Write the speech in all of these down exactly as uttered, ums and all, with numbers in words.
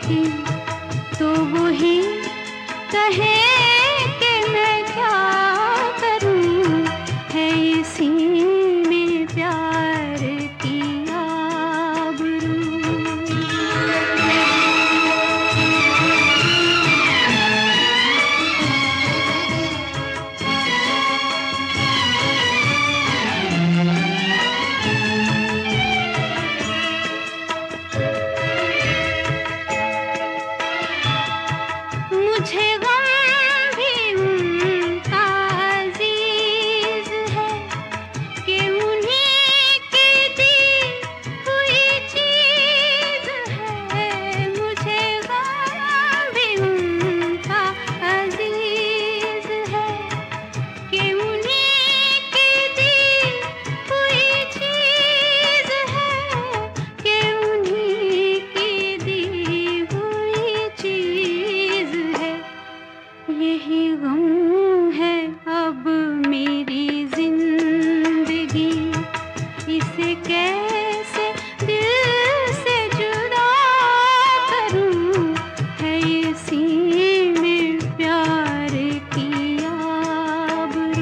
थी तो वही कहे कि मैं क्या करूं, है इसी में प्यार की आबरू। मुझे गम भी उनका अजीज है कि उन्हीं की दी हुई चीज है। मुझे गम भी उनका अजीज है कि उन्हीं की दी हुई चीज है, कि उन्हीं की दी हुई चीज है। यही गम है अब मेरी जिंदगी, इसे कैसे दिल से जुदा करूं, है इसी में प्यार की आबरू।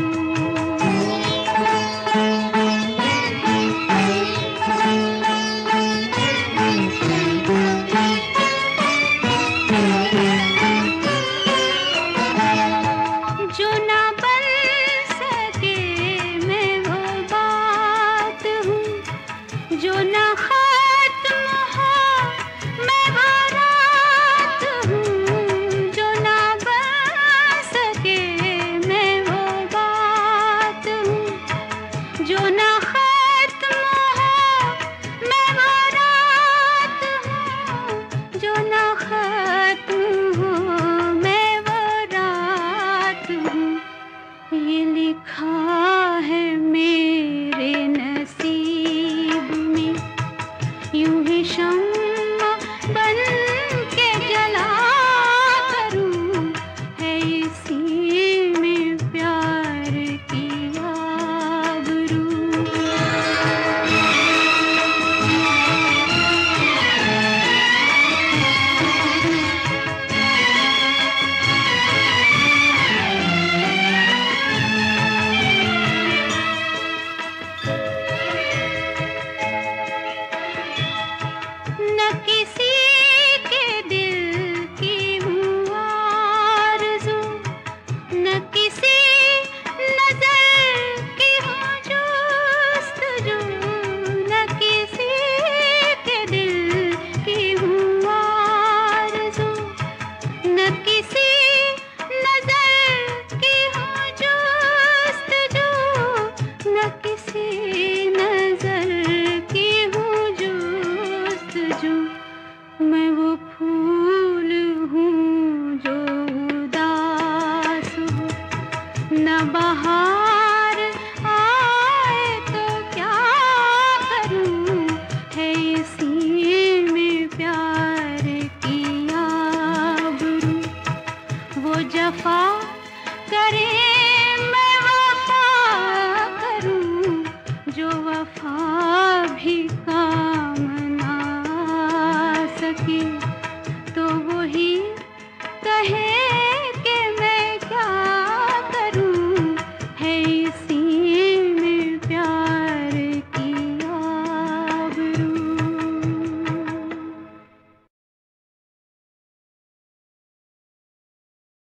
जो ना बन सके मैं वो बात हूँ, जो ना खत्म हो मैं वो रात हूँ। जो ना बन सके मैं वो बात हूँ, जो ना